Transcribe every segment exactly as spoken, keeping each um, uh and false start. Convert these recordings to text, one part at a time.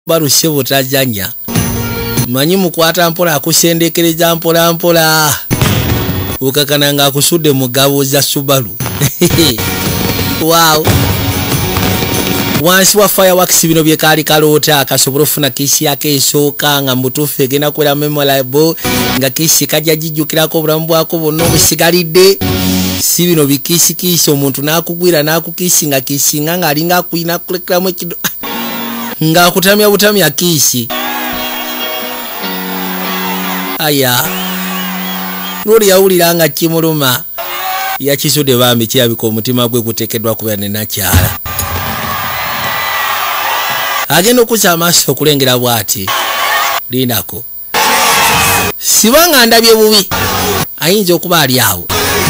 barushe butajanya manyi mukwata mpola akusendekereza mpola mpola ukakana nga akusudde mugabo za Subaru. Wow. Wansi wa fireworks bino byekali kalota akasobola ofuna kisi yake esooka nga mutuufu egenda kubeera memorable nga kisi kajja jijjukirako obulamu bwako bwonna obusigalidde. Si bino bikisi kisi omuntu n'akugwira n'akukisi nga kisinga ng'alinga akuyina kulekeramu ekido nga akutamya butamya kisi. Aya lori yawulira nga kimuluma yakisudde bambi kirabika omutima gwe guteekeddwa kubeera ne nakyala. Agenda okusa amaaso okulengera bw'ati lindako sibanga ndabye bubi ayinza okuba ali awo.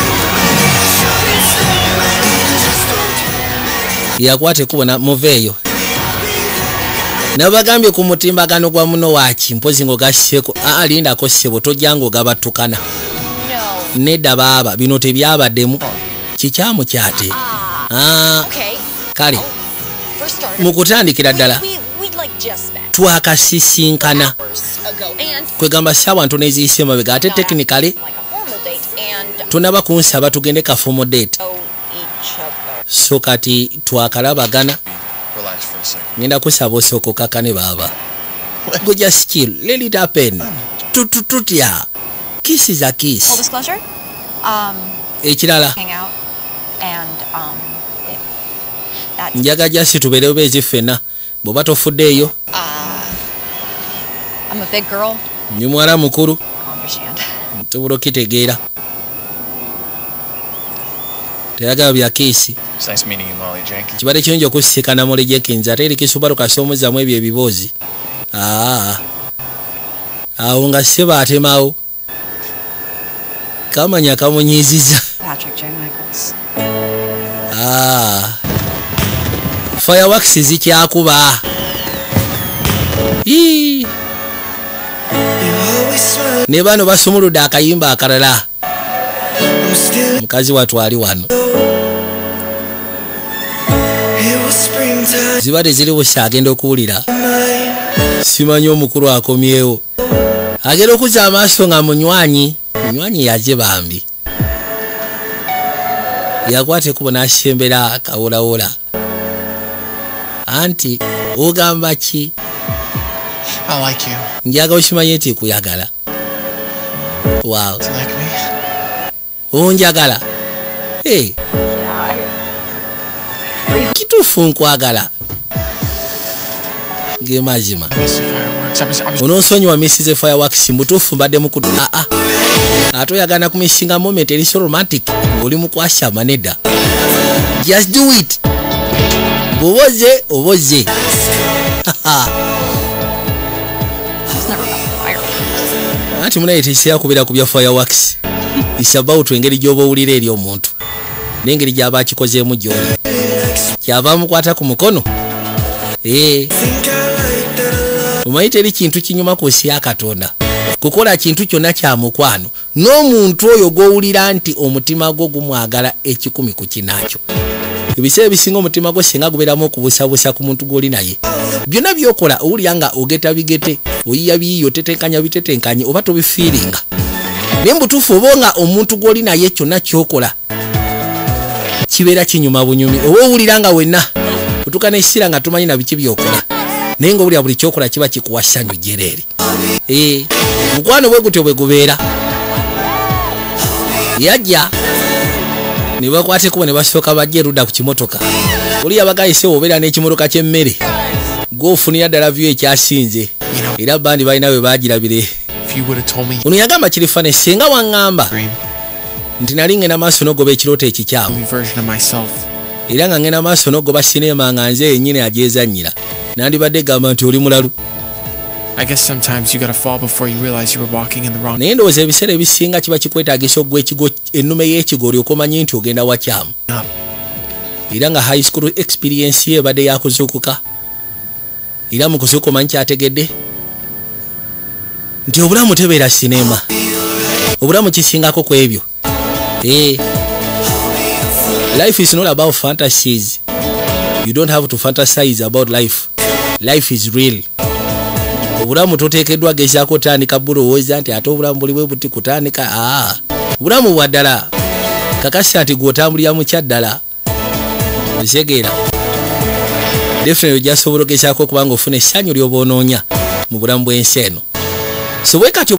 Yakwate kubona muveeyo nabagambye ku mutimbagano gwa muno waki mpozi ngo gasheko a lindako sebo tojjango gabatukana nedda baba bino tebyabaddemu kikyamu kyate. Ah, kale mukutandikira ddala twakasisinkana kwegamba sawa ntono eziyise mabega ate technically tunaba kunsaba tugende ka formal date so kati twakalabagana ngenda kusaba osoko kakane baba go just chill let it happen tutututya kiss is a kiss. Full disclosure, um, ekirala hang out and um that njaga jasi tuberewo bezi fena boba tofuddeeyo. uh I'm a big girl. Ni mwala mukuru I understand. tuburo kitegeera teyaga bya kisi. It's nice meeting you, Molly Jenkins. Kibale kyonjo okusikana Molly Jenkins ate eri Subaru kasomozamu ebyo ebibozi. Ah. Awo nga seba atemawo. Kamanya kamunyiziza. Patrick J. Michaels. Ah. Fireworks zikyakuba. Ii. Ne bano basumuludde akayimba akalala. Mukazi watu ali wano. Zibade ziri busa agenda okuwulira. Simanyi omukulu akomyewo. Agenda okuza amaaso nga munywanyi. Munywanyi yaje bambi. Yakwate kubona ashembera kawolawola. Anti ogamba ki? I like you. Njaga oshimanye eti kuyagala. Wow. Do you like me? Onjagala. Hey. Kitufu nkwagala. Ge mazima. Miss the fireworks. I was, I was Onosonyiwa misses fireworks mutufu mbadde mukudu. Ah ah. Ato yagana kumishinga moment eri so romantic. Oli mukwasha maneda. Just do it. Boboze oboze. Ati muna yetishia kubira kubya fireworks. It's about engeri jobo ulire eri omuntu. Nengeri jaba kikozeemu gyoli. Kyava mukwata ku mukono. Eh. Umayite eri kintu kinyuma kosi ya Katonda. Kukola kintu kyonna kya mukwano. N'omuntu oyo gowulira nti omutima gwo gumwagala ekikumi ku kinakyo. Ebise ebisinga omutima gwo singa guberamu okubusabusa ku muntu gwoli naye. Byonna byokola owulira nga ogeta bigete, oyiya biyo tetenkanya bitetenkanye oba tobifiiringa. Naye mbutuufu oba nga omuntu gwoli naye kyonna kyokola kibeera kinyuma bunyumi. Oba owulira nga wenna otuuka n'essira nga tumanyi na biki byokola. Naye nga owulira buli kyokola kiba kikuwa ssanyu jereere. Eh, mukwano bwe gutyo bwe gubeera. Yajja ne bakwate kubo ne basooka bajja erudda ku kimotoka. Oli yabagayise obeera n'ekimotoka ky'emmere. Gw'ofunira ddala vyu ekyasinze. Era bandi balina bwe baagirabire. if you would have told me. Ono yagamba kirifane senga wangamba. Nti nali ngenda maaso n'ogoba ekirooto ekikyamu. New version of myself. Era nga ngenda maaso n'ogoba sinema nga nze yennyini agyezannyira. Nandibadde gamba nti oli mulalu. I guess sometimes you gotta fall before you realize you were walking in the wrong. Naye ndowooza ebiseera ebisinga kiba kikwetaagisa ogwa ekigo ennume y'ekigo olyoka omanye nti ogenda wakyamu. Era nga high school experience ye ebadde yakuzuukuka. Era mu kuzuuka omanyi kyategedde nti obulamu tebeera sinema. Obulamu kisingako ku ebyo. Eh. Life is not about fantasies. You don't have to fantasize about life. Life is real. obulamu toteekeddwa gezaako tandika bulowooza nti ate obulamu buli bwe buti kutandika aa obulamu bwa ddala kakasa nti gw'otambulira mu kyaddala ozegeera definitely ojja sobola ogezaako kubanga ofuna essanyu ly'oba onoonya mu bulamu bw'ensi eno so bwe katyo